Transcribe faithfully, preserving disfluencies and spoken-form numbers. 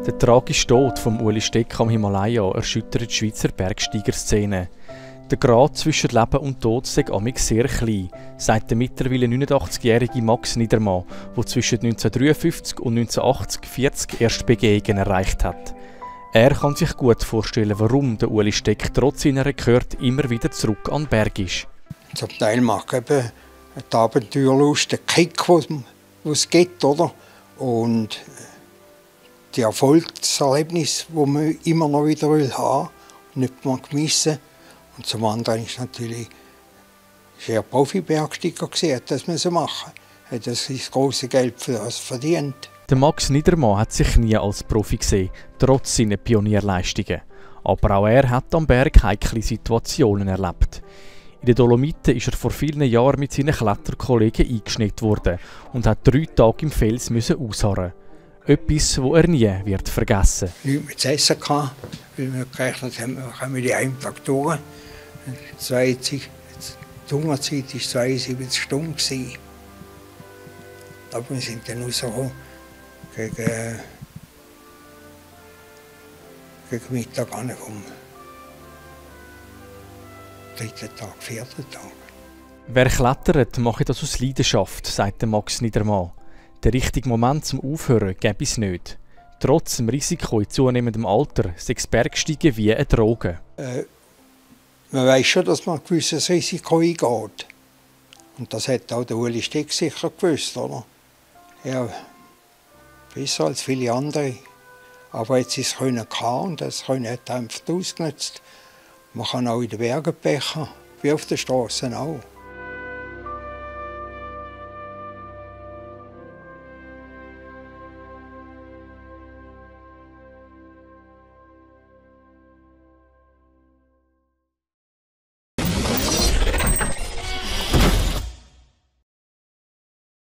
Der tragische Tod von Ueli Steck am Himalaya erschüttert die Schweizer Bergsteigerszene. Der Grad zwischen Leben und Tod sei amig sehr klein, sagt der mittlerweile neunundachtzigjährige Max Niedermann, der zwischen neunzehnhundertdreiundfünfzig und neunzehnhundertachtzig vierzig Erstbegehungen erreicht hat. Er kann sich gut vorstellen, warum der Ueli Steck trotz seiner Rekorde immer wieder zurück an den Berg ist. Zum Teil macht eben die Abenteuerlust, den Kick, den es gibt, oder? Und die Erfolgserlebnisse, die man immer noch wieder haben will, nicht mal missen. Und zum anderen ist natürlich sehr Profi-Bergsteiger gesehen, das müssen machen. Er hat das große Geld für das verdient. Der Max Niedermann hat sich nie als Profi gesehen, trotz seiner Pionierleistungen. Aber auch er hat am Berg heikle Situationen erlebt. In den Dolomiten ist er vor vielen Jahren mit seinen Kletterkollegen eingeschnitten worden und hat drei Tage im Fels müssen ausharren. Etwas, das er nie wird vergessen. Nichts mehr zu essen gehabt, weil wir gerechnet haben, wir kommen die einen Tag durch. Die Hungerzeit war zweiundsiebzig Stunden. Aber wir sind dann rausgekommen gegen, gegen Mittag an vom dritten Tag, vierten Tag. Wer klettert, mache das aus Leidenschaft, sagt Max Niedermann. Der richtige Moment zum Aufhören gäbe es nicht. Trotz dem Risiko in zunehmendem Alter sei das Bergsteigen wie eine Droge. Äh, man weiß schon, dass man ein gewisses Risiko eingeht. Und das hat auch der Ueli Steck sicher gewusst, oder? Ja, besser als viele andere. Aber jetzt ist es können und das können hat er einfach ausgenutzt. Man kann auch in den Bergen pechen, wie auf der Straße auch.